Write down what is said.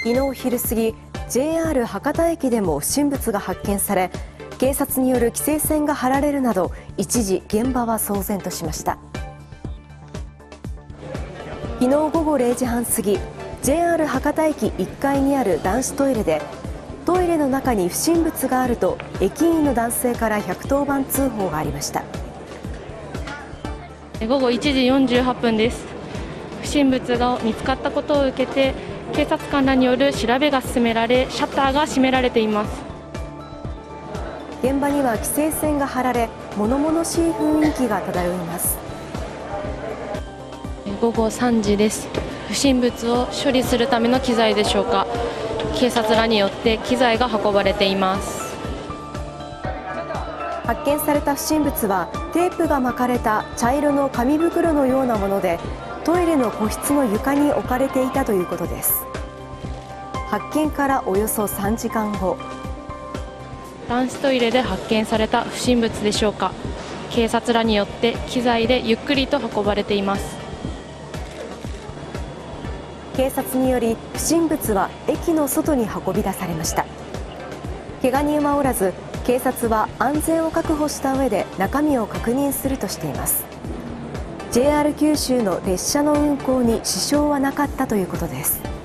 昨日昼過ぎ、JR 博多駅でも不審物が発見され、警察による規制線が張られるなど、一時現場は騒然としました。昨日午後0時半過ぎ、JR 博多駅1階にある男子トイレで、トイレの中に不審物があると駅員の男性から110番通報がありました。 午後1時48分です。不審物が見つかったことを受けて、警察官らによる調べが進められ、シャッターが閉められています。 現場には規制線が張られ、物々しい雰囲気が漂います。 午後3時です。不審物を処理するための機材でしょうか。警察らによって機材が運ばれています。 発見された不審物はテープが巻かれた茶色の紙袋のようなもので、トイレの個室の床に置かれていたということです。発見からおよそ3時間後、 男子トイレで発見された不審物でしょうか。警察らによって機材でゆっくりと運ばれています。 警察により不審物は駅の外に運び出されました。怪我人はおらず、警察は安全を確保した上で中身を確認するとしています。JR 九州の列車の運行に支障はなかったということです。